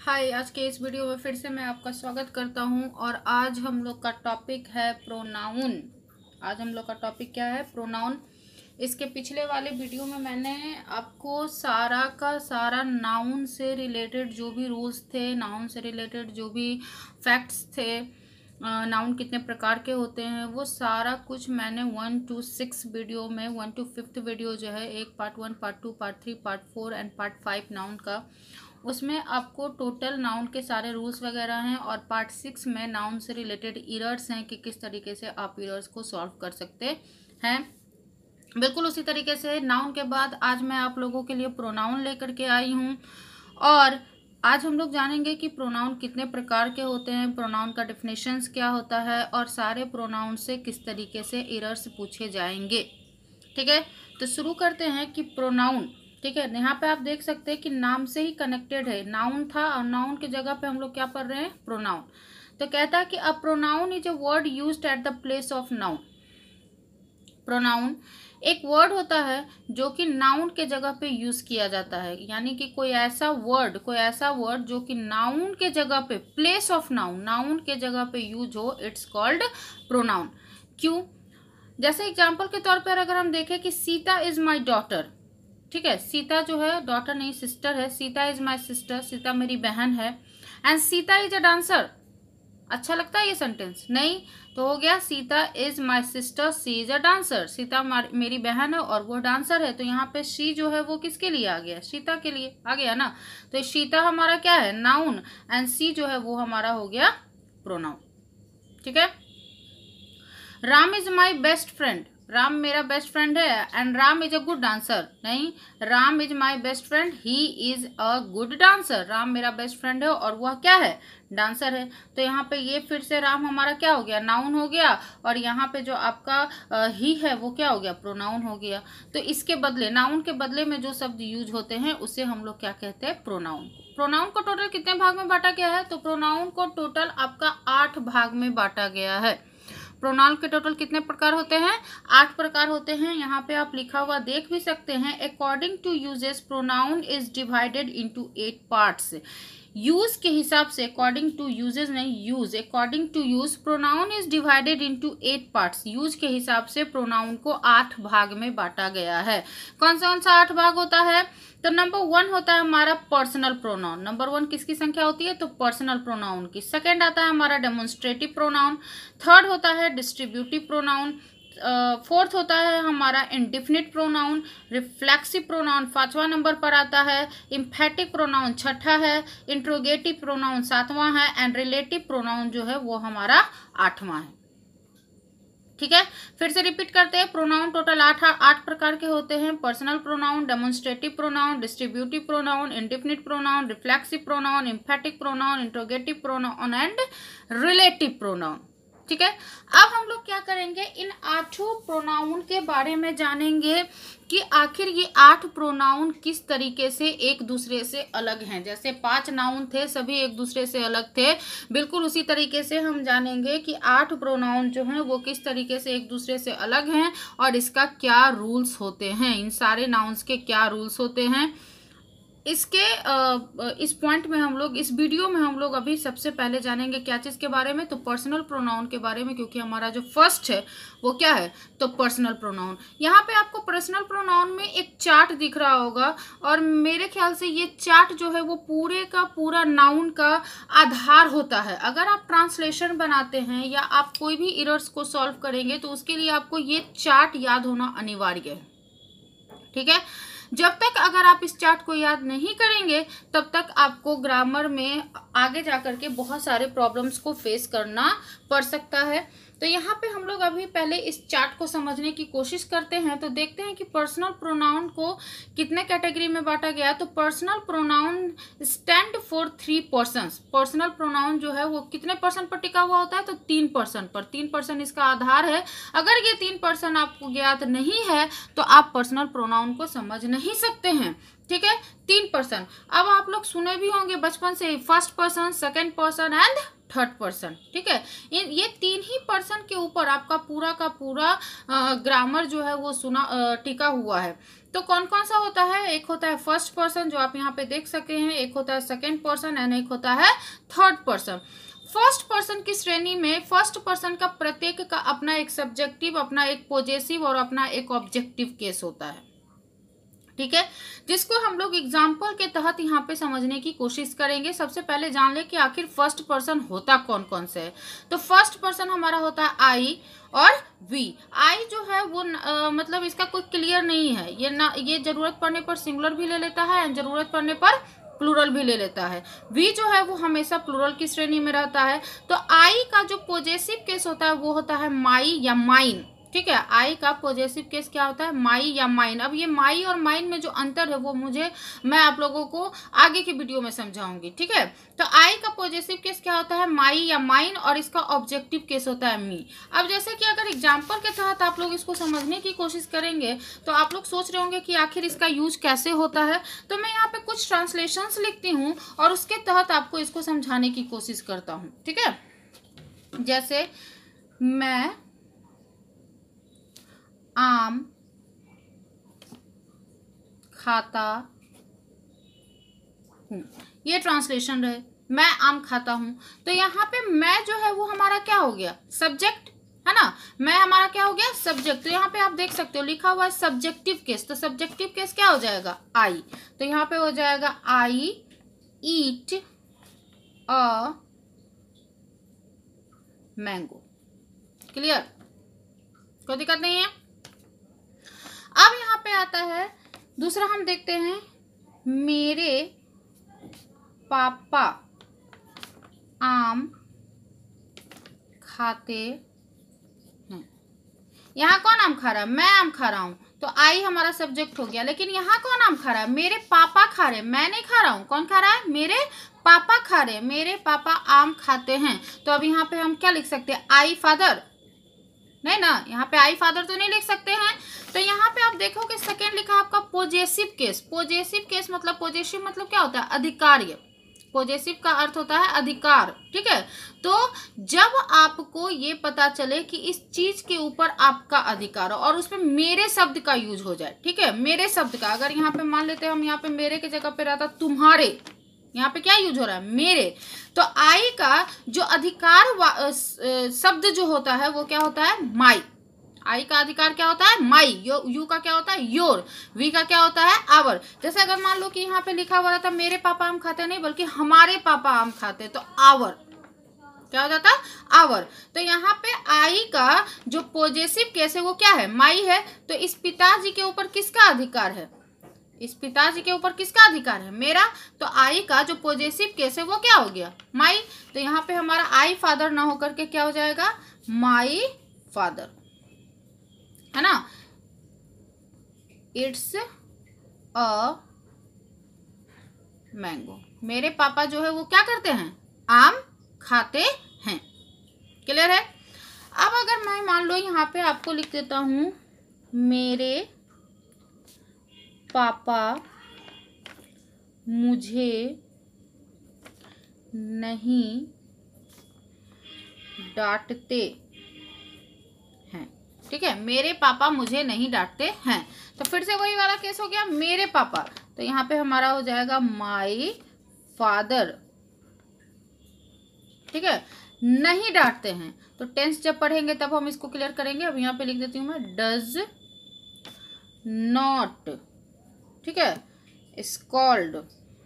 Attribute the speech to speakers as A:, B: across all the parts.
A: हाय, आज के इस वीडियो में फिर से मैं आपका स्वागत करता हूं और आज हम लोग का टॉपिक है प्रोनाउन। आज हम लोग का टॉपिक क्या है? प्रोनाउन। इसके पिछले वाले वीडियो में मैंने आपको सारा का सारा नाउन से रिलेटेड जो भी रूल्स थे, नाउन से रिलेटेड जो भी फैक्ट्स थे, नाउन कितने प्रकार के होते हैं, वो सारा कुछ मैंने 1 to 6 वीडियो में 1 to 5th वीडियो जो है, एक part 1, part 2, part 3, part 4 and part 5 noun का, उसमें आपको टोटल नाउन के सारे रूल्स वगैरह हैं और पार्ट 6 में नाउन से रिलेटेड एरर्स हैं कि किस तरीके से आप एरर्स को सॉल्व कर सकते हैं। बिल्कुल उसी तरीके से नाउन के बाद आज मैं आप लोगों के लिए प्रोनाउन लेकर के आई हूँ और आज हम लोग जानेंगे कि प्रोनाउन कितने प्रकार के होते हैं, प्रोनाउन का डेफिनेशंस क्या होता है और सारे प्रोनाउन से किस तरीके से एरर्स पूछे जाएंगे। ठीक है, तो शुरू करते हैं कि प्रोनाउन। ठीक है, यहाँ पे आप देख सकते हैं कि नाम से ही कनेक्टेड है, नाउन था और नाउन की जगह पे हम लोग क्या पढ़ रहे हैं? प्रोनाउन। तो कहता है कि a pronoun is a word used at the place of noun. Pronoun एक वर्ड होता है जो कि नाउन के जगह पे यूज किया जाता है, यानी कि कोई ऐसा वर्ड जो कि नाउन के जगह पे, प्लेस ऑफ नाउन, नाउन के जगह पे यूज हो, इट्स कॉल्ड प्रोनाउन। क्यों? जैसे एग्जाम्पल के तौर पर अगर हम देखें कि सीता इज माई डॉटर। ठीक है, सीता जो है, डॉटर नहीं सिस्टर है, Sita is my sister, Sita मेरी बहन है। And Sita is a dancer. अच्छा लगता है ये सेंटेंस? नहीं। तो हो गया Sita is my sister, she is a dancer. Sita मेरी बहन है और वो डांसर है, तो यहाँ पे शी जो है वो किसके लिए आ गया? सीता के लिए आ गया ना। तो सीता हमारा क्या है? नाउन, एंड सी जो है वो हमारा हो गया प्रोनाउन। ठीक है। Ram is my best friend. Ram मेरा बेस्ट फ्रेंड है and Ram is a good dancer. नहीं, Ram is my best friend, he is a good dancer. Ram मेरा बेस्ट फ्रेंड है और वह क्या है? डांसर है। तो यहाँ पे ये फिर से राम हमारा क्या हो गया? नाउन हो गया, और यहाँ पे जो आपका ही है वो क्या हो गया? प्रोनाउन हो गया। तो इसके बदले, नाउन के बदले में जो शब्द यूज होते हैं उसे हम लोग क्या कहते हैं? प्रोनाउन। प्रोनाउन को टोटल कितने भाग में बांटा गया है? तो प्रोनाउन को टोटल आपका 8 भाग में बांटा गया है। प्रोनाउन के टोटल कितने प्रकार होते हैं? 8 प्रकार होते हैं। यहाँ पे आप लिखा हुआ देख भी सकते हैं। According to usages pronoun is divided into 8 parts. Use के हिसाब से, अकॉर्डिंग टू यूजेस नहीं, use, according to use pronoun is divided into 8 parts. Use के हिसाब से प्रोनाउन को 8 भाग में बांटा गया है। कौन सा 8 भाग होता है? तो नंबर 1 होता है हमारा पर्सनल प्रोनाउन। नंबर 1 किसकी संख्या होती है? तो पर्सनल प्रोनाउन की। सेकंड आता है हमारा डेमोन्स्ट्रेटिव प्रोनाउन। थर्ड होता है डिस्ट्रीब्यूटिव प्रोनाउन। फोर्थ होता है हमारा इंडिफिनिट प्रोनाउन। रिफ्लेक्सिव प्रोनाउन 5वां नंबर पर आता है। इम्फेटिक प्रोनाउन 6ठा है। इंट्रोगेटिव प्रोनाउन 7वां है। एंड रिलेटिव प्रोनाउन जो है वो हमारा 8वां है। ठीक है, फिर से रिपीट करते हैं। प्रोनाउन टोटल 8 प्रकार के होते हैं। Personal pronoun, demonstrative pronoun, distributive pronoun, indefinite pronoun, reflexive pronoun, emphatic pronoun, interrogative pronoun and relative pronoun. ठीक है, अब हम लोग क्या करेंगे? इन 8 प्रोनाउन के बारे में जानेंगे कि आखिर ये 8 प्रोनाउन किस तरीके से एक दूसरे से अलग हैं। जैसे 5 नाउन थे, सभी एक दूसरे से अलग थे, बिल्कुल उसी तरीके से हम जानेंगे कि 8 प्रोनाउन जो हैं वो किस तरीके से एक दूसरे से अलग हैं और इसका क्या रूल्स होते हैं, इन सारे नाउन्स के क्या रूल्स होते हैं। इसके इस पॉइंट में हम लोग, इस वीडियो में हम लोग अभी सबसे पहले जानेंगे क्या चीज़ के बारे में? तो पर्सनल प्रोनाउन के बारे में, क्योंकि हमारा जो फर्स्ट है वो क्या है? तो पर्सनल प्रोनाउन। यहाँ पे आपको पर्सनल प्रोनाउन में एक चार्ट दिख रहा होगा और मेरे ख्याल से ये चार्ट जो है वो पूरे का पूरा नाउन का आधार होता है। अगर आप ट्रांसलेशन बनाते हैं या आप कोई भी एरर्स को सॉल्व करेंगे तो उसके लिए आपको ये चार्ट याद होना अनिवार्य है। ठीक है, जब तक अगर आप इस चार्ट को याद नहीं करेंगे तब तक आपको ग्रामर में आगे जाकर के बहुत सारे प्रॉब्लम्स को फेस करना पड़ सकता है। तो यहाँ पे हम लोग अभी पहले इस चार्ट को समझने की कोशिश करते हैं। तो देखते हैं कि पर्सनल प्रोनाउन को कितने कैटेगरी में बांटा गया है। तो personal pronoun stand for 3 persons. Personal pronoun जो है वो कितने पर्सन पर टिका हुआ होता है? तो 3 पर्सन पर। 3 पर्सन इसका आधार है। अगर ये 3 पर्सन आपको ज्ञात नहीं है तो आप पर्सनल प्रोनाउन को समझ नहीं सकते हैं। ठीक है, 3 पर्सन। अब आप लोग सुने भी होंगे बचपन से ही, first person, second person and third person. ठीक है, ये 3 ही पर्सन के ऊपर आपका पूरा का पूरा ग्रामर जो है वो टिका हुआ है। तो कौन कौन सा होता है? एक होता है फर्स्ट पर्सन जो आप यहाँ पे देख सके हैं, एक होता है सेकेंड पर्सन एंड एक होता है थर्ड पर्सन। फर्स्ट पर्सन की श्रेणी में फर्स्ट पर्सन का प्रत्येक का अपना एक सब्जेक्टिव, अपना एक पॉजेसिव और अपना एक ऑब्जेक्टिव केस होता है। ठीक है, जिसको हम लोग एग्जाम्पल के तहत यहाँ पे समझने की कोशिश करेंगे। सबसे पहले जान ले कि आखिर फर्स्ट पर्सन होता कौन कौन से है। तो फर्स्ट पर्सन हमारा होता है आई और वी। आई जो है वो मतलब इसका कोई क्लियर नहीं है, ये जरूरत पड़ने पर सिंगुलर भी ले लेता है एंड जरूरत पड़ने पर प्लूरल भी ले लेता है। वी जो है वो हमेशा प्लूरल की श्रेणी में रहता है। तो आई का जो पॉजेसिव केस होता है वो होता है माई या माइन। ठीक है, आई का पॉजेसिव केस क्या होता है? माई या माइन। अब ये माई और माइन में जो अंतर है वो मैं आप लोगों को आगे की वीडियो में समझाऊंगी। ठीक है, तो आई का पॉजेसिव केस क्या होता है? माई या माइन, और इसका ऑब्जेक्टिव केस होता है मी। अब जैसे कि अगर एग्जाम्पल के तहत आप लोग इसको समझने की कोशिश करेंगे तो आप लोग सोच रहे होंगे कि आखिर इसका यूज कैसे होता है। तो मैं यहाँ पे कुछ ट्रांसलेशंस लिखती हूँ और उसके तहत आपको इसको समझाने की कोशिश करता हूँ। ठीक है, जैसे मैं आम खाता हूँ, ये ट्रांसलेशन रहे। मैं आम खाता हूँ, तो यहाँ पे मैं जो है वो हमारा क्या हो गया? सब्जेक्ट है ना। मैं हमारा क्या हो गया? सब्जेक्ट। तो यहाँ पे आप देख सकते हो लिखा हुआ है सब्जेक्टिव केस। तो सब्जेक्टिव केस क्या हो जाएगा? आई। तो यहाँ पे हो जाएगा आई ईट अ मैंगो। क्लियर? कोई दिक्कत नहीं है। अब यहाँ पे आता है दूसरा, हम देखते हैं मेरे पापा आम खाते हैं। यहाँ कौन आम खा रहा है? मैं आम खा रहा हूँ, तो आई हमारा सब्जेक्ट हो गया। लेकिन यहाँ कौन आम खा रहा है? मेरे पापा खा रहे हैं, मैं नहीं खा रहा हूँ। कौन खा रहा है? मेरे पापा खा रहे हैं। मेरे पापा आम खाते हैं। तो अब यहाँ पे हम क्या लिख सकते हैं? I father. नहीं ना, यहाँ पे आई फादर तो नहीं लिख सकते हैं। तो यहाँ पे आप देखो कि सेकेंड लिखा आपका पॉजेसिव केस। पॉजेसिव केस मतलब, पॉजेसिव मतलब क्या होता है? अधिकार्य। पॉजेसिव का अर्थ होता है अधिकार। ठीक है, तो जब आपको ये पता चले कि इस चीज के ऊपर आपका अधिकार हो और उसमें मेरे शब्द का यूज हो जाए। ठीक है, मेरे शब्द का। अगर यहाँ पे मान लेते हैं हम, यहाँ पे मेरे के जगह पे रहता तुम्हारे, यहाँ पे क्या यूज हो रहा है? मेरे। तो आई का जो अधिकार शब्द जो होता है वो क्या होता है? माई। आई का अधिकार क्या होता है? माई। यू का क्या होता है? योर। वी का क्या होता है? आवर। जैसे अगर मान लो कि यहाँ पे लिखा हुआ रहता मेरे पापा आम खाते, नहीं बल्कि हमारे पापा आम खाते, तो आवर क्या हो जाता? आवर। तो यहाँ पे आई का जो पॉजेसिव केस है वो क्या है? माई है। तो इस पिताजी के ऊपर किसका अधिकार है? इस पिताजी के ऊपर किसका अधिकार है? मेरा। तो आई का जो पॉजेसिव केस है वो क्या हो गया? माई। तो यहाँ पे हमारा आई फादर ना होकर के क्या हो जाएगा? माई फादर, है ना। It's a mango. मेरे पापा जो है वो क्या करते हैं? आम खाते हैं। क्लियर है? अब अगर मैं मान लो यहाँ पे आपको लिख देता हूं मेरे पापा मुझे नहीं डांटते हैं। ठीक है, मेरे पापा मुझे नहीं डांटते हैं। तो फिर से वही वाला केस हो गया, मेरे पापा। तो यहाँ पे हमारा हो जाएगा माई फादर। ठीक है, नहीं डांटते हैं। तो टेंस जब पढ़ेंगे तब हम इसको क्लियर करेंगे। अब यहाँ पे लिख देती हूँ मैं डज नॉट। ठीक है, स्कॉल्ड।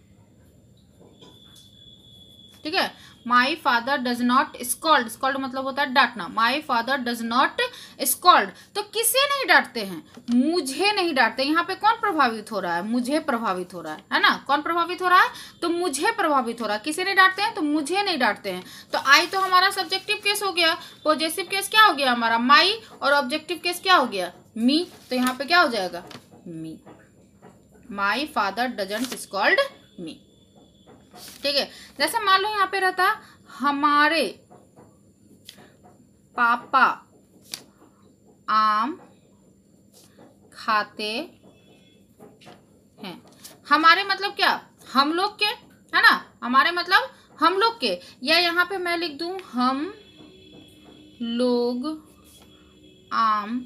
A: ठीक है, my father does not scold. Scold मतलब होता है डांटना। My father does not scold. तो किसे नहीं डांटते हैं? मुझे नहीं डांटते। यहाँ पे कौन प्रभावित हो रहा है? मुझे प्रभावित हो रहा है ना। कौन प्रभावित हो रहा है? तो मुझे प्रभावित हो रहा है। किसे नहीं डांटते हैं? तो मुझे नहीं डांटते हैं। तो आई तो हमारा सब्जेक्टिव केस हो गया। पॉजेसिव केस क्या हो गया हमारा? माई। और ऑब्जेक्टिव केस क्या हो गया? मी। तो यहाँ पे क्या हो जाएगा? Me. My father doesn't scold me. ठीक है, जैसे मान लो यहाँ पे रहता हमारे पापा आम खाते हैं। हमारे मतलब क्या? हम लोग के, है ना। हमारे मतलब हम लोग के, या यहाँ पे मैं लिख दूं हम लोग आम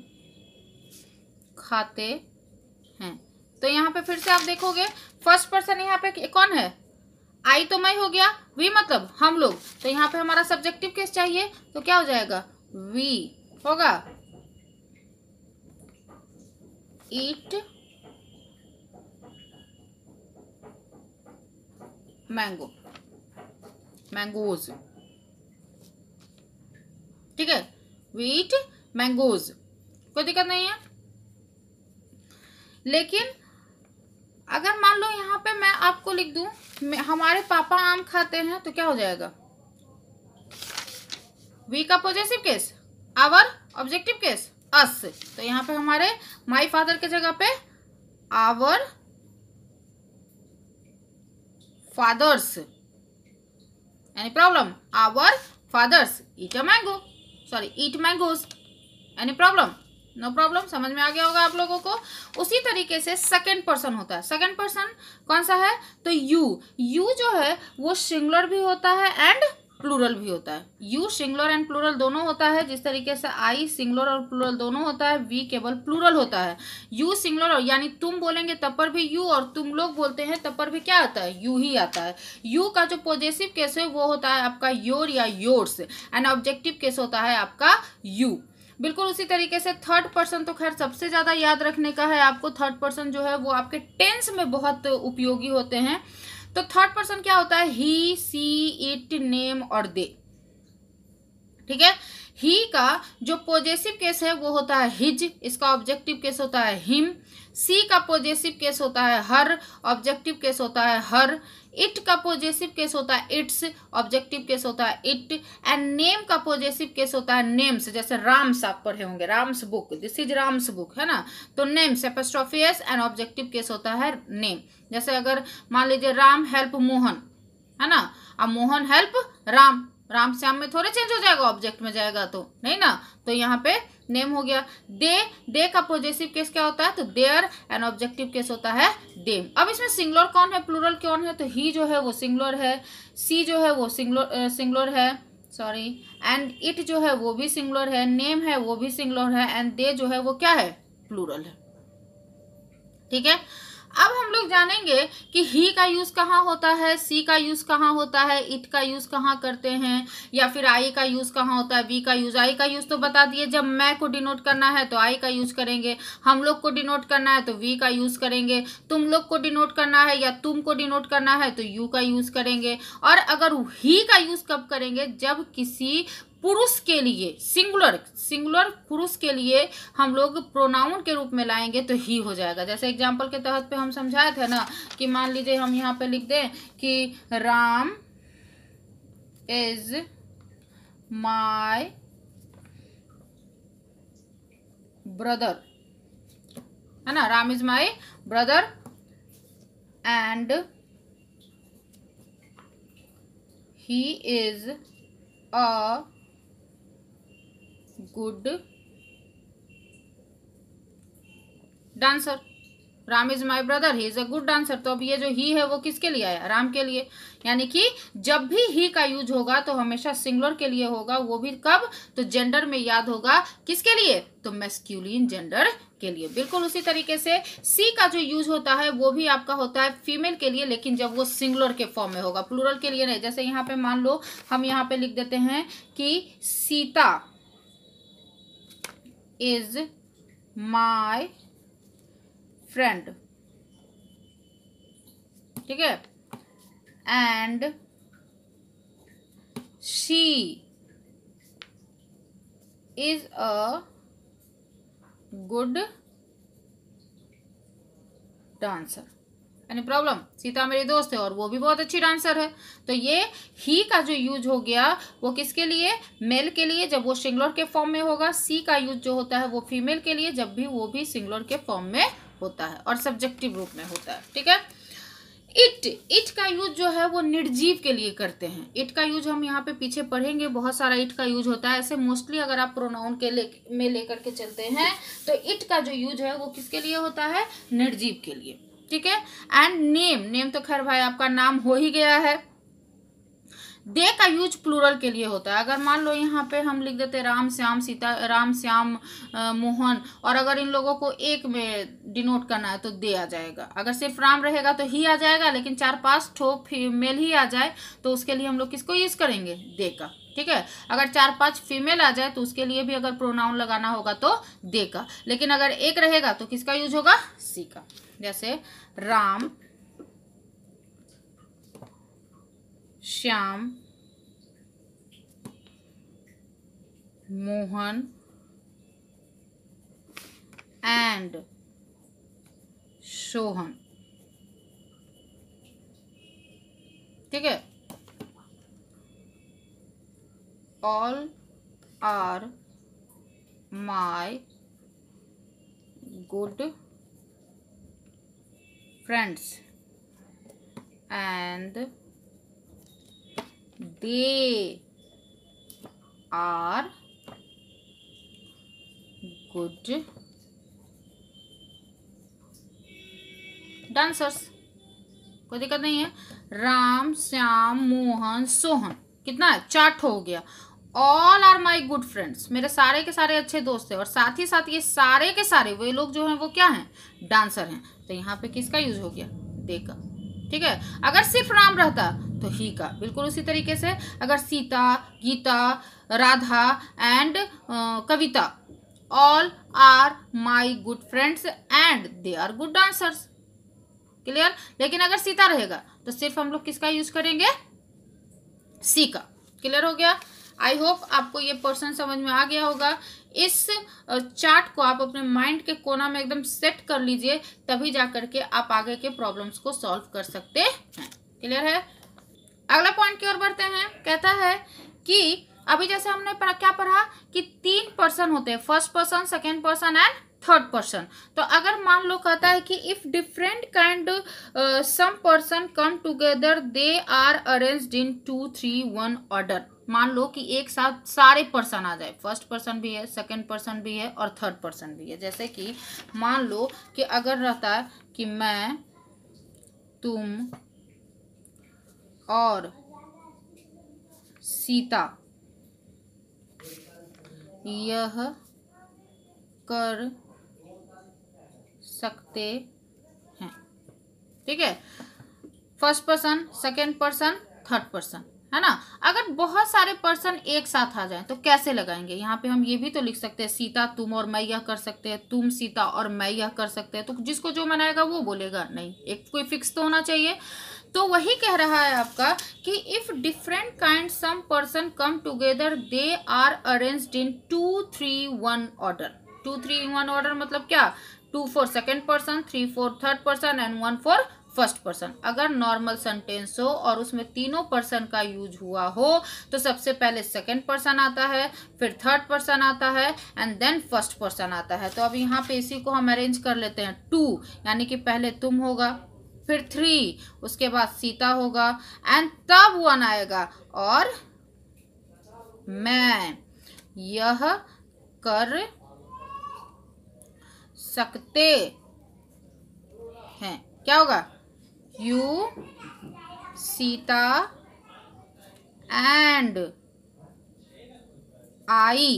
A: खाते हैं। तो यहाँ पे फिर से आप देखोगे फर्स्ट पर्सन यहाँ पे कौन है, आई तो मैं हो गया, वी मतलब हम लोग, तो यहाँ पे हमारा सब्जेक्टिव केस चाहिए, तो क्या हो जाएगा, वी होगा ईट मैंगो, मैंगोज, ठीक है, वी ईट मैंगोज, कोई दिक्कत नहीं है। लेकिन अगर मान लो यहाँ पे मैं आपको लिख दूं हमारे पापा आम खाते हैं, तो क्या हो जाएगा, वी का possessive case, our objective case us, तो यहाँ पे हमारे माई फादर के जगह पे our fathers, any problem, our fathers eat a mango, sorry eat mangoes, any problem, no problem, समझ में आ गया होगा आप लोगों को। उसी तरीके से सेकंड पर्सन होता है, सेकंड पर्सन कौन सा है, तो यू, यू जो है वो सिंगुलर भी होता है एंड प्लूरल भी होता है, यू सिंगुलर एंड प्लूरल दोनों होता है, जिस तरीके से आई सिंगुलर और प्लूरल दोनों होता है, वी केवल प्लूरल होता है। यू सिंगुलर यानी तुम बोलेंगे तब पर भी यू, और तुम लोग बोलते हैं तब पर भी क्या आता है, यू ही आता है। यू का जो पॉजेसिव केस है वो होता है आपका योर या योर्स, एंड ऑब्जेक्टिव केस होता है आपका यू। बिल्कुल उसी तरीके से थर्ड पर्सन तो खैर सबसे ज्यादा याद रखने का है आपको, थर्ड पर्सन जो है वो आपके टेंस में बहुत उपयोगी होते हैं। तो थर्ड पर्सन क्या होता है, ही, सी, इट, नेम और दे, ठीक है। ही का जो पॉजेसिव केस है वो होता है हिज, इसका ऑब्जेक्टिव केस होता है हिम। सी का पॉजेसिव केस होता है हर, ऑब्जेक्टिव केस होता है हर। इट का पॉजेसिव केस होता है इट्स, ऑब्जेक्टिव केस होता है इट। एंड नेम का पॉजेसिव केस होता है नेम्स, जैसे राम्स आप पढ़े होंगे, Ram's book, this is Ram's book, है ना, तो names apostrophe S, and objective case होता है नेम। जैसे अगर मान लीजिए राम हेल्प मोहन, है ना, अब मोहन हेल्प राम, राम श्याम में थोड़े चेंज हो जाएगा, ऑब्जेक्ट में जाएगा तो नहीं ना, तो यहाँ पे नेम हो गया। दे, दे का पॉजेसिव केस क्या होता है, तो देयर, एंड ऑब्जेक्टिव केस होता है देम। अब इसमें सिंगुलर कौन है, प्लूरल कौन है, तो ही जो है वो सिंगुलर है, सी जो है वो सिंगुलर है, सॉरी, एंड इट जो है वो भी सिंगुलर है, नेम है वो भी सिंगुलर है, एंड दे जो है वो क्या है, प्लूरल है, ठीक है। अब हम लोग जानेंगे कि ही का यूज कहाँ होता है, सी का यूज कहाँ होता है, इट का यूज कहाँ करते हैं, या फिर आई का यूज कहाँ होता है, वी का यूज। आई का यूज तो बता दिए, जब मैं को डिनोट करना है तो आई का यूज करेंगे, हम लोग को डिनोट करना है तो वी का यूज करेंगे, तुम लोग को डिनोट करना है या तुम को डिनोट करना है तो यू का यूज करेंगे। और अगर ही का यूज कब करेंगे, जब किसी पुरुष के लिए, सिंगुलर पुरुष के लिए हम लोग प्रोनाउन के रूप में लाएंगे तो ही हो जाएगा। जैसे एग्जांपल के तहत पे हम समझाए थे ना कि मान लीजिए हम यहाँ पे लिख दें कि राम इज माय ब्रदर, है ना, Ram is my brother and he is a good dancer. Ram is my brother, he is a good dancer. तो अब ये जो ही है वो किसके लिए आया, राम के लिए। यानी कि जब भी ही का यूज होगा तो हमेशा सिंगुलर के लिए होगा, वो भी कब, तो जेंडर में याद होगा, किसके लिए, तो मैस्कुलिन जेंडर के लिए। बिल्कुल उसी तरीके से सी का जो यूज होता है वो भी आपका होता है फीमेल के लिए, लेकिन जब वो सिंगुलर के फॉर्म में होगा, प्लूरल के लिए नहीं। जैसे यहाँ पे मान लो हम यहाँ पे लिख देते हैं कि सीता is my friend, ठीक है, and she is a good dancer। Any problem, Sita मेरी दोस्त है और वो भी बहुत अच्छी डांसर है। तो ये ही का जो यूज हो गया वो किसके लिए, मेल के लिए, जब वो सिंगुलर के फॉर्म में होगा। सी का यूज जो होता है वो फीमेल के लिए, जब भी वो भी सिंगुलर के फॉर्म में होता है और सब्जेक्टिव रूप में होता है, ठीक है। इट का यूज जो है वो निर्जीव के लिए करते हैं। इट का यूज हम यहाँ पे पीछे पढ़ेंगे, बहुत सारा इट का यूज होता है। ऐसे मोस्टली अगर आप प्रोनाउन के में लेकर के चलते हैं तो इट का जो यूज है वो किसके लिए होता है, निर्जीव के लिए, ठीक है। एंड नेम, नेम तो खैर भाई आपका नाम हो ही गया है। दे का यूज प्लूरल के लिए होता है। अगर मान लो यहाँ पे हम लिख देते राम श्याम सीता, राम श्याम मोहन, और अगर इन लोगों को एक में डिनोट करना है तो दे आ जाएगा। अगर सिर्फ राम रहेगा तो ही आ जाएगा, लेकिन 4-5 ठो फीमेल ही आ जाए तो उसके लिए हम लोग किसको यूज करेंगे? दे का। ठीक है, अगर 4-5 फीमेल आ जाए तो उसके लिए भी अगर प्रोनाउन लगाना होगा तो दे का। लेकिन अगर एक रहेगा तो किसका यूज होगा? सी का। जैसे राम श्याम मोहन एंड सोहन। ठीक है, all are my good friends and they are good dancers। कोई दिक्कत नहीं है। राम श्याम मोहन सोहन, कितना है? 4 हो गया। All are my good friends, मेरे सारे के सारे अच्छे दोस्त हैं, और साथ ही साथ ये सारे के सारे वे लोग जो हैं वो क्या हैं? डांसर हैं। तो यहाँ पे किसका यूज हो गया? दे का। ठीक है, अगर सिर्फ राम रहता तो ही का। बिल्कुल उसी तरीके से अगर Sita, Geeta, Radha and Kavita, all are my good friends and they are good dancers. Clear? लेकिन अगर सीता रहेगा तो सिर्फ हम लोग किसका यूज करेंगे? सी का। क्लियर हो गया? आई होप आपको ये पोर्शन समझ में आ गया होगा। इस चार्ट को आप अपने माइंड के कोना में एकदम सेट कर लीजिए, तभी जा करके आप आगे के प्रॉब्लम्स को सॉल्व कर सकते हैं। क्लियर है? अगला पॉइंट की ओर बढ़ते हैं। कहता है कि अभी जैसे हमने क्या पढ़ा कि 3 पर्सन होते हैं, first person, second person and third person. तो अगर मान लो कहता है कि if different kind some person come together they are arranged in 2, 3, 1 order. मान लो कि एक साथ सारे पर्सन आ जाए, फर्स्ट पर्सन भी है, सेकंड पर्सन भी है और थर्ड पर्सन भी है। जैसे कि मान लो कि अगर रहता है कि मैं, तुम और सीता यह कर सकते हैं। ठीक है, first person, second person, third person, है ना। अगर बहुत सारे पर्सन एक साथ आ जाएं तो कैसे लगाएंगे? यहाँ पे हम ये भी तो लिख सकते हैं, सीता तुम और मैं यह कर सकते हैं, तुम सीता और मैं यह कर सकते हैं। तो जिसको जो मनाएगा वो बोलेगा, नहीं, एक कोई फिक्स तो होना चाहिए। तो वही कह रहा है आपका कि if different kind some person come together they are arranged in 2, 3, 1 order. 2, 3, 1 order मतलब क्या? 2 for second person, 3 for third person and 1 for first person. अगर नॉर्मल सेंटेंस हो और उसमें तीनों पर्सन का यूज हुआ हो तो सबसे पहले सेकेंड पर्सन आता है, फिर थर्ड पर्सन आता है एंड देन फर्स्ट पर्सन आता है। तो अब यहाँ पे इसी को हम अरेंज कर लेते हैं। 2 यानी कि पहले तुम होगा, फिर 3 उसके बाद सीता होगा एंड तब 1 आएगा और मैं यह कर सकते हैं। क्या होगा? You Sita and I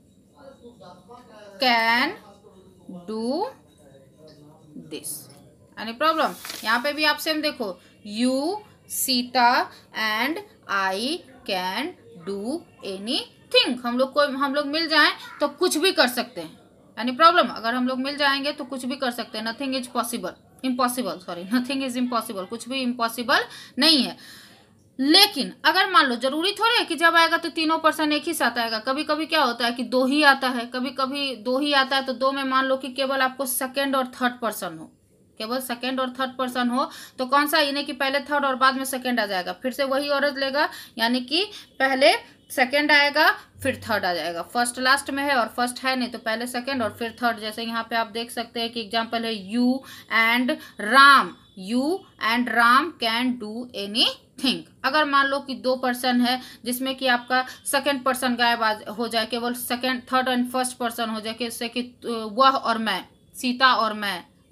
A: can do this. Any problem? यहाँ पे भी आप सेम देखो, you Sita and I can do anything. हम लोग मिल जाएं तो कुछ भी कर सकते हैं। Any problem? अगर हम लोग मिल जाएंगे तो कुछ भी कर सकते हैं। Nothing is possible, impossible, sorry, nothing is impossible, कुछ भी इम्पॉसिबल नहीं है। लेकिन अगर मान लो, जरूरी थोड़ी है कि जब आएगा तो तीनों पर्सन एक ही साथ आएगा। कभी कभी क्या होता है कि 2 ही आता है, कभी कभी 2 ही आता है। तो 2 में मान लो कि केवल आपको सेकेंड और थर्ड पर्सन हो, केवल सेकेंड और थर्ड पर्सन हो तो कौन सा? यानी कि पहले थर्ड और बाद में सेकेंड आ जाएगा। फिर से वही औरत लेगा, यानी कि पहले सेकेंड आएगा फिर थर्ड आ जाएगा। फर्स्ट लास्ट में है और फर्स्ट है नहीं, तो पहले सेकेंड और फिर थर्ड। जैसे यहाँ पे आप देख सकते हैं कि एग्जाम्पल है you and Ram, you and Ram can do anything. अगर मान लो कि 2 पर्सन है जिसमें कि आपका सेकेंड पर्सन गायब हो जाए, केवल second, third and first person हो जाए, जैसे कि वह और मैं, सीता और मैं,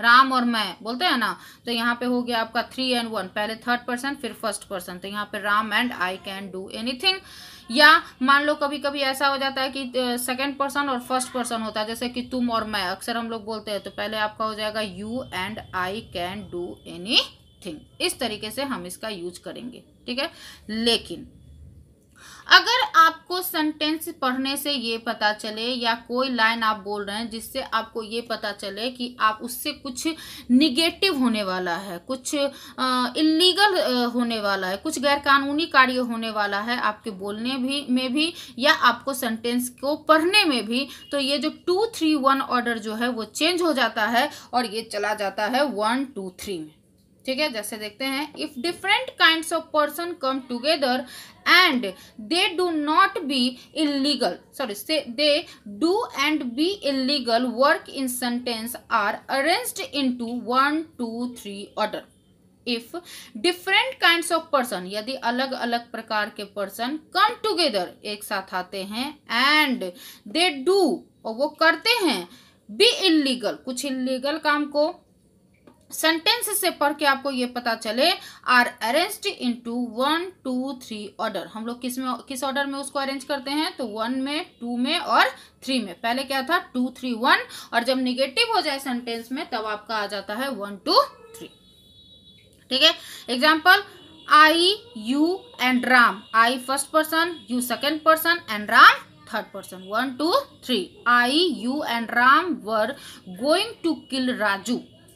A: राम और मैं बोलते हैं ना, तो यहाँ पे हो गया आपका 3 and 1, पहले थर्ड पर्सन फिर फर्स्ट पर्सन, तो यहाँ पे Ram and I can do anything. या मान लो कभी कभी ऐसा हो जाता है कि सेकंड पर्सन और फर्स्ट पर्सन होता है, जैसे कि तुम और मैं अक्सर हम लोग बोलते हैं, तो पहले आपका हो जाएगा you and I can do anything. इस तरीके से हम इसका यूज करेंगे, ठीक है। लेकिन अगर आपको सेंटेंस पढ़ने से ये पता चले या कोई लाइन आप बोल रहे हैं जिससे आपको ये पता चले कि आप उससे कुछ निगेटिव होने वाला है, कुछ इलीगल होने वाला है, कुछ गैरकानूनी कार्य होने वाला है आपके बोलने में भी या आपको सेंटेंस को पढ़ने में भी, तो ये जो 2 3 1 ऑर्डर जो है वो चेंज हो जाता है और ये चला जाता है 1 2 3 में, ठीक है। जैसे देखते हैं, if different kinds of person come together and they do not be illegal, they do and be illegal work in sentence are arranged into 1 2 3 order. If different kinds of person, यदि अलग अलग प्रकार के पर्सन कम टुगेदर एक साथ आते हैं, and they do और वो करते हैं, बी इलीगल कुछ इलीगल काम को, सेंटेंस से पढ़ के आपको ये पता चले, आर अरेंज्ड इनटू 1 2 3 ऑर्डर। हम लोग किस ऑर्डर में उसको अरेंज करते हैं, तो 1 में, 2 में और 3 में। पहले क्या था 2 3 1, और जब निगेटिव हो जाए सेंटेंस में तब आपका आ जाता है 1 2 3, ठीक है। Example, I you and Ram, I first person, you second person and Ram third person. 1 2 3, I you and Ram were going to kill Raju.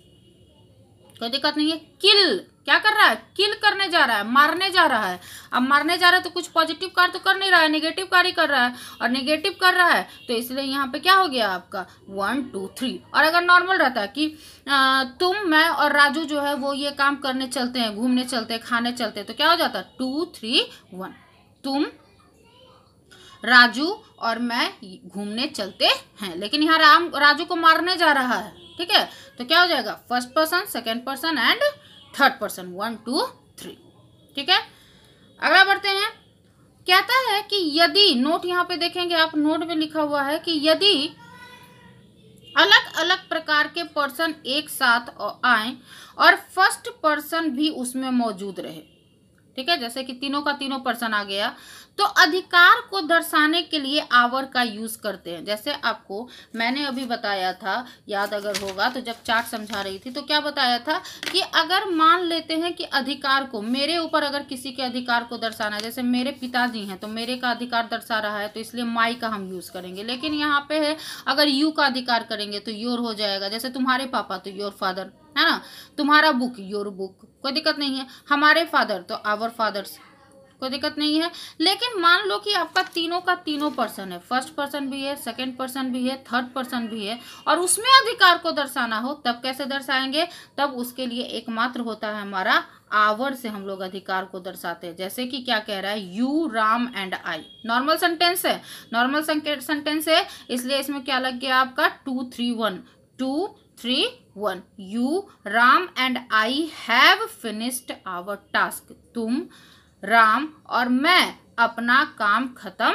A: कोई दिक्कत नहीं है, किल क्या कर रहा है, किल करने जा रहा है, मारने जा रहा है। अब मारने जा रहा है तो कुछ पॉजिटिव कार्य तो कर नहीं रहा है, नेगेटिव कार्य कर रहा है, और नेगेटिव कर रहा है तो इसलिए यहाँ पे क्या हो गया आपका 1 2 3। और अगर नॉर्मल रहता है कि तुम, मैं और राजू जो है वो ये काम करने चलते हैं, घूमने चलते हैं, खाने चलते हैं, तो क्या हो जाता है 2 3 1, तुम, राजू और मैं घूमने चलते हैं। लेकिन यहाँ राजू को मारने जा रहा है, ठीक है, तो क्या हो जाएगा first person, second person and third person, 1 2 3, ठीक है। अगला बढ़ते हैं, कहता है कि यदि, नोट यहाँ पे देखेंगे आप, नोट में लिखा हुआ है कि यदि अलग अलग प्रकार के पर्सन एक साथ आए और फर्स्ट पर्सन भी उसमें मौजूद रहे, ठीक है, जैसे कि तीनों का तीनों पर्सन आ गया, तो अधिकार को दर्शाने के लिए आवर का यूज करते हैं। जैसे आपको मैंने अभी बताया था, याद अगर होगा तो जब चार्ट समझा रही थी तो क्या बताया था कि अगर मान लेते हैं कि अधिकार को, मेरे ऊपर अगर किसी के अधिकार को दर्शाना है, जैसे मेरे पिताजी हैं तो मेरे का अधिकार दर्शा रहा है तो इसलिए माई का हम यूज करेंगे। लेकिन यहाँ पे है अगर यू का अधिकार करेंगे तो योर हो जाएगा, जैसे तुम्हारे पापा तो योर फादर, है ना, तुम्हारा बुक योर बुक, कोई दिक्कत नहीं है, हमारे फादर तो आवर फादर्स, कोई दिक्कत नहीं है। लेकिन मान लो कि आपका तीनों का तीनों पर्सन है, फर्स्ट पर्सन भी है, सेकंड पर्सन भी है, थर्ड पर्सन भी है, और उसमें अधिकार को दर्शाना हो, तब कैसे दर्शाएंगे, तब उसके लिए एकमात्र होता है हमारा आवर से हम लोग अधिकार को दर्शाते हैं। जैसे कि क्या कह रहा है, you Ram and I, normal sentence है, नॉर्मल सेंटेंस है, इसलिए इसमें क्या लग गया आपका 2 3 1, 2 3 1, you Ram and I have finished our task, तुम, राम और मैं अपना काम खत्म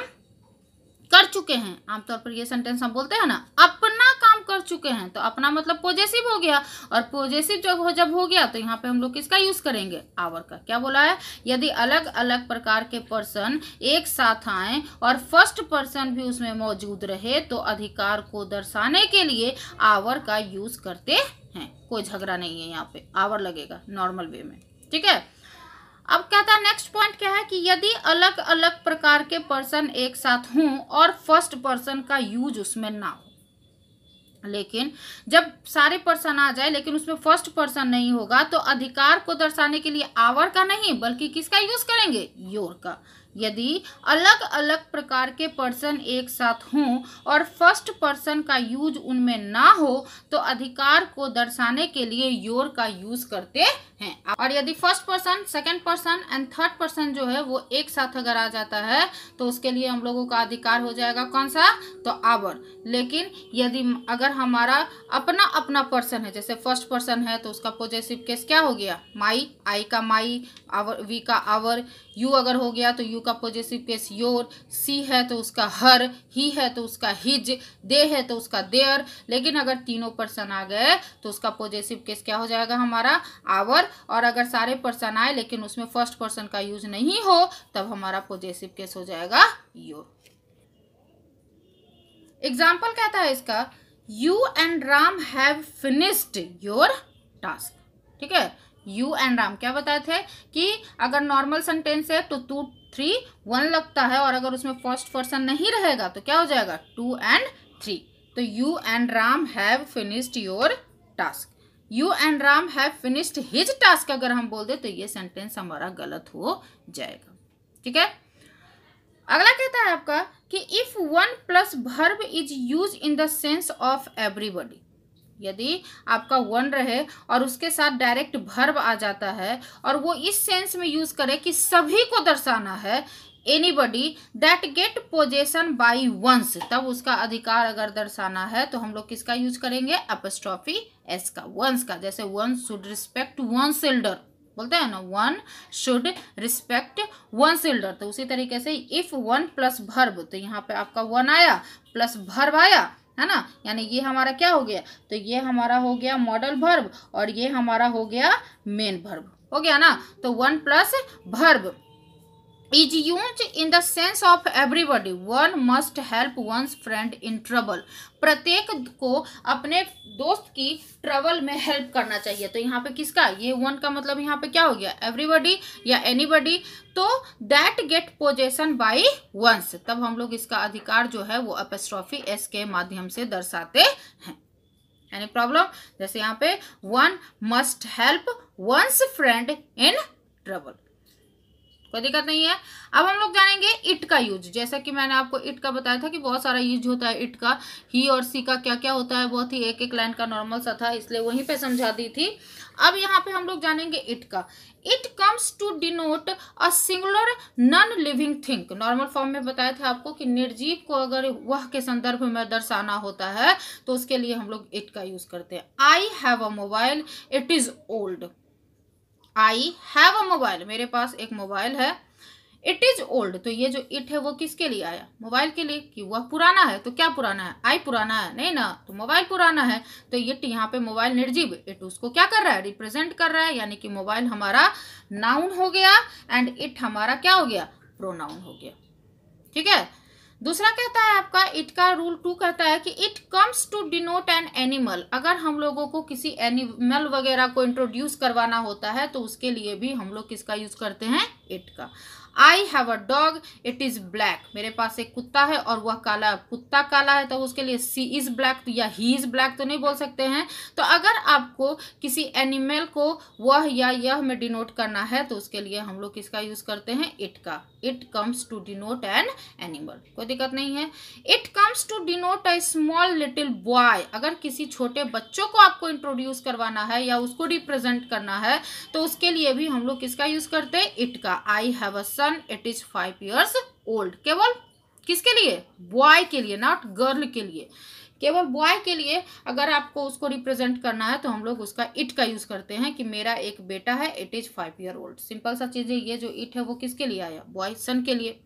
A: कर चुके हैं। आमतौर पर ये सेंटेंस हम बोलते हैं ना, अपना काम कर चुके हैं, तो अपना मतलब पॉजेसिव हो गया, और पॉजेसिव जब हो गया तो यहाँ पे हम लोग किसका यूज करेंगे, आवर का। क्या बोला है, यदि अलग अलग प्रकार के पर्सन एक साथ आए और फर्स्ट पर्सन भी उसमें मौजूद रहे तो अधिकार को दर्शाने के लिए आवर का यूज करते हैं। कोई झगड़ा नहीं है, यहाँ पे आवर लगेगा नॉर्मल वे में, ठीक है। अब कहता है नेक्स्ट पॉइंट क्या है कि यदि अलग अलग प्रकार के पर्सन एक साथ हों और फर्स्ट पर्सन का यूज उसमें ना हो, लेकिन जब सारे पर्सन आ जाए लेकिन उसमें फर्स्ट पर्सन नहीं होगा तो अधिकार को दर्शाने के लिए आवर का नहीं बल्कि किसका यूज करेंगे, योर का। यदि अलग अलग प्रकार के पर्सन एक साथ हों और फर्स्ट पर्सन का यूज उनमें ना हो तो अधिकार को दर्शाने के लिए योर का यूज करते हैं। और यदि first person, second person and third person जो है वो एक साथ अगर आ जाता है तो उसके लिए हम लोगों का अधिकार हो जाएगा कौन सा, तो आवर। लेकिन यदि अगर हमारा अपना अपना पर्सन है, जैसे फर्स्ट पर्सन है तो उसका पॉजेसिव केस क्या हो गया, माई, आई का माई, आवर, वी का आवर, यू अगर हो गया तो यू का पॉजेसिव केस योर, सी है तो उसका हर, ही है तो उसका हिज, दे है तो उसका देयर। लेकिन अगर तीनों पर्सन आ गए तो उसका पॉजेसिव केस क्या हो जाएगा हमारा आवर। और अगर सारे पर्सन आए लेकिन उसमें फर्स्ट पर्सन का यूज नहीं हो तब हमारा पॉजेसिव केस हो जाएगा योर। एग्जाम्पल कहता है इसका, you and Ram have finished your task. ठीक है, यू एंड राम क्या बताए थे कि अगर नॉर्मल सेंटेंस है तो 2, 3, 1 लगता है, और अगर उसमें फर्स्ट पर्सन नहीं रहेगा तो क्या हो जाएगा 2 and 3। तो you and Ram have finished your task. You and Ram have finished his task अगर हम बोल दे तो ये सेंटेंस हमारा गलत हो जाएगा। ठीक है, अगला कहता है आपका कि if 1 plus verb is use in the sense of everybody. यदि आपका 1 रहे और उसके साथ डायरेक्ट वर्ब आ जाता है और वो इस सेंस में यूज करे कि सभी को दर्शाना है, anybody that get possession by one's, तब उसका अधिकार अगर दर्शाना है तो हम लोग किसका यूज करेंगे, एपोस्ट्रोफी एस का, वंस का। जैसे one should respect one's elder बोलते हैं ना, one should respect one's elder. तो उसी तरीके से इफ 1 प्लस वर्ब, तो यहाँ पे आपका 1 आया प्लस वर्ब आया है ना, यानी ये हमारा क्या हो गया, तो ये हमारा हो गया मॉडल वर्ब और ये हमारा हो गया मेन वर्ब, हो गया ना। तो 1 plus verb is used in the sense of everybody. One must help one's friend in trouble. प्रत्येक को अपने दोस्त की ट्रबल में हेल्प करना चाहिए। तो यहाँ पे किसका, ये 1 का मतलब यहाँ पे क्या हो गया, एवरीबॉडी या एनीबॉडी। तो that get possession by one's, तब हम लोग इसका अधिकार जो है वो एपोस्ट्रोफी एस के माध्यम से दर्शाते हैं। एनी प्रॉब्लम, जैसे यहाँ पे 1 must help one's friend in trouble, कोई दिक्कत नहीं है। अब हम लोग जानेंगे इट का यूज। जैसा कि मैंने आपको इट का बताया था कि बहुत सारा यूज होता है इट का, ही और सी का क्या क्या होता है, बहुत ही एक लाइन का नॉर्मल सा था, इसलिए वहीं पे समझा दी थी। अब यहाँ पे हम लोग जानेंगे इट का। It comes to denote a singular non living thing. Normal form में बताया था आपको कि निर्जीव को अगर वह के संदर्भ में दर्शाना होता है तो उसके लिए हम लोग इट का यूज करते हैं। I have a mobile, it is old. I have a mobile, मेरे पास एक मोबाइल है। इट इज ओल्ड, तो ये जो इट है वो किसके लिए आया, मोबाइल के लिए, कि वह पुराना है। तो क्या पुराना है, आई पुराना है नहीं ना, तो मोबाइल पुराना है। तो इट यहाँ पे मोबाइल निर्जीव, इट उसको क्या कर रहा है, रिप्रेजेंट कर रहा है, यानी कि मोबाइल हमारा नाउन हो गया एंड इट हमारा क्या हो गया, प्रोनाउन हो गया। ठीक है, दूसरा कहता है आपका इट का रूल 2 कहता है कि it comes to denote an animal. अगर हम लोगों को किसी एनिमल वगैरह को इंट्रोड्यूस करवाना होता है तो उसके लिए भी हम लोग किसका यूज करते हैं, इट का। I have a dog, it is black. मेरे पास एक कुत्ता है और वह काला है, कुत्ता काला है तो उसके लिए सी इज ब्लैक या ही इज ब्लैक तो नहीं बोल सकते हैं। तो अगर आपको किसी एनिमल को वह या यह में डिनोट करना है तो उसके लिए हम लोग किसका यूज करते हैं, इट का। It comes to denote an animal, कोई दिक्कत नहीं है। It comes to denote a small little boy. अगर किसी छोटे बच्चों को आपको इंट्रोड्यूस करवाना है या उसको रिप्रेजेंट करना है तो उसके लिए भी हम लोग किसका यूज करते हैं, इट का। I have a son, it is 5 years old। केवल किसके लिए, बॉय के लिए, नॉट गर्ल के लिए, केवल बॉय के लिए अगर आपको उसको रिप्रेजेंट करना है तो हम लोग उसका इट का यूज करते हैं कि मेरा एक बेटा है, it is 5 year old। Simple सा चीज है, ये जो इट है वो किसके लिए आया, बॉय सन के लिए,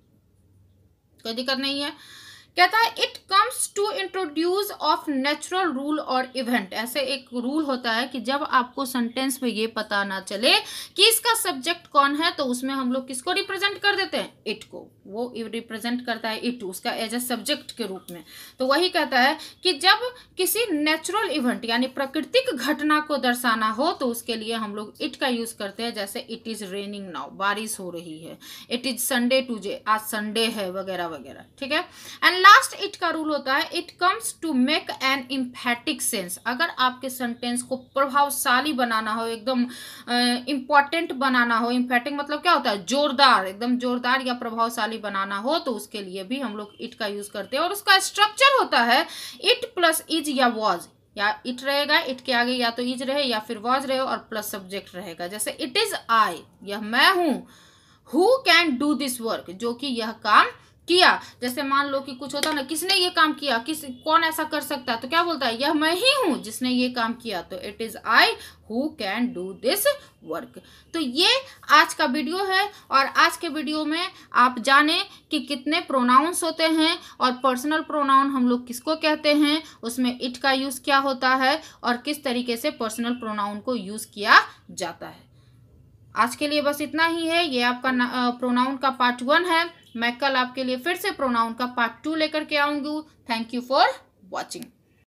A: कोई दिक्कत नहीं है। कहता है it comes to introduce of natural rule और इवेंट। ऐसे एक रूल होता है कि जब आपको सेंटेंस में ये पता ना चले कि इसका सब्जेक्ट कौन है तो उसमें हम लोग किसको रिप्रेजेंट कर देते हैं, इट को। वो रिप्रेजेंट करता है इट उसका एज ए सब्जेक्ट के रूप में। तो वही कहता है कि जब किसी नेचुरल इवेंट यानी प्राकृतिक घटना को दर्शाना हो तो उसके लिए हम लोग इट का यूज करते हैं। जैसे इट इज रेनिंग नाउ, बारिश हो रही है। इट इज संडे टुडे, आज संडे है, वगैरह वगैरह। ठीक है, एंड लास्ट इट का रूल होता है it comes to make an emphatic sense. अगर आपके सेंटेंस को प्रभावशाली बनाना हो, एकदम इंपॉर्टेंट बनाना हो, इम्फेटिक मतलब क्या होता है, जोरदार, एकदम जोरदार या प्रभावशाली बनाना हो तो उसके लिए भी हम लोग इट का यूज करते हैं। और उसका स्ट्रक्चर होता है इट प्लस इज या वॉज, या इट रहेगा, इट के आगे या तो इज रहे या फिर वॉज रहे और प्लस सब्जेक्ट रहेगा। जैसे इट इज आई, यह मैं हूं, who can do this work, जो कि यह काम किया, जैसे मान लो कि कुछ होता ना, किसने ये काम किया, कौन ऐसा कर सकता है, तो क्या बोलता है, यह मैं ही हूं जिसने ये काम किया, तो it is I who can do this work. तो ये आज का वीडियो है, और आज के वीडियो में आप जाने कि कितने प्रोनाउंस होते हैं और पर्सनल प्रोनाउन हम लोग किसको कहते हैं, उसमें इट का यूज क्या होता है और किस तरीके से पर्सनल प्रोनाउन को यूज किया जाता है। आज के लिए बस इतना ही है। ये आपका प्रोनाउन का पार्ट 1 है। मैं कल आपके लिए फिर से प्रोनाउन का पार्ट 2 लेकर के आऊंगी। Thank you for watching.